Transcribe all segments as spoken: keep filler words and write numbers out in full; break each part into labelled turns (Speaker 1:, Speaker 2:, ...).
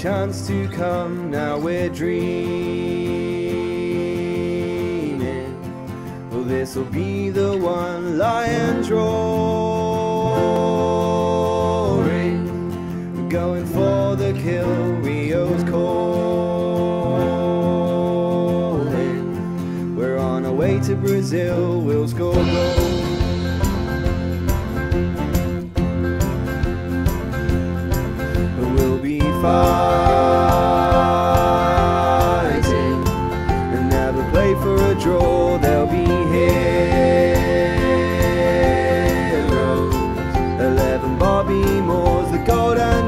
Speaker 1: chance to come, now we're dreaming. Well, this'll be the one, lion drawing. We're going for the kill, Rio's calling. We're on our way to Brazil, we'll score goals. We'll be fighting and never play for a draw. There'll be heroes, eleven Bobby Moores, the golden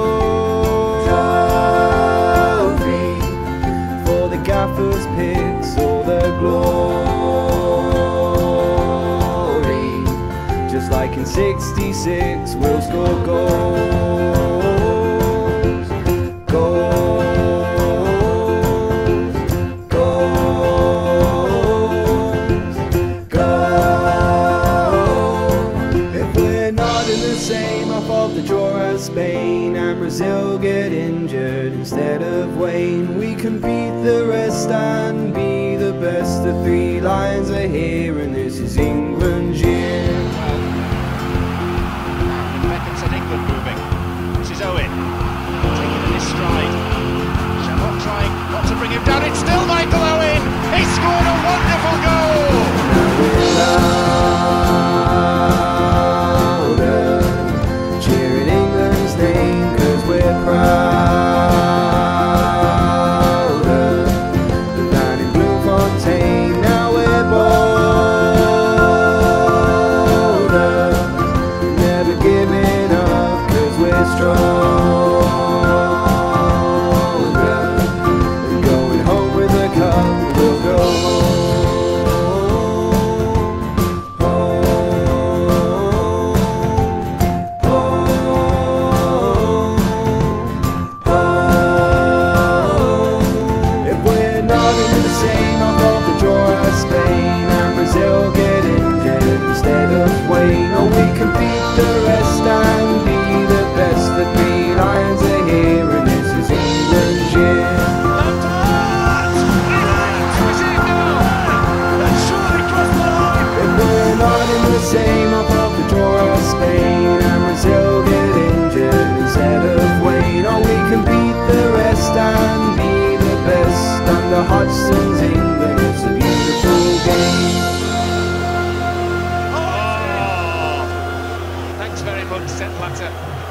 Speaker 1: trophy for the gaffer's picks, all the glory. Just like in sixty-six, we'll score goals. The draw as Spain and Brazil get injured instead of Wayne, we can beat the rest and be the best. The three lions are here and this is England's year.
Speaker 2: Well, Beckham said England moving. This is Owen taking in his stride. Shamrock trying not to bring him down. It's still Michael Owen. He scored a wonderful goal.
Speaker 1: Now we're louder, cheering England's name, cause we're prouder than in Bloemfontein. Now we're bolder, never giving up, cause we're stronger. And going home with a cup, we'll go home. Spain and Brazil get injured instead of Wayne. Oh, we can beat the rest and be the best. The three lions are here and this is England's year. If we're not in the same, I'll pop the draw as Spain and Brazil get injured instead of Wayne. Oh, we can beat the rest and be the best. Under Hodgson's England, it's a beautiful game.
Speaker 2: Oh, thanks very much, Set Platter.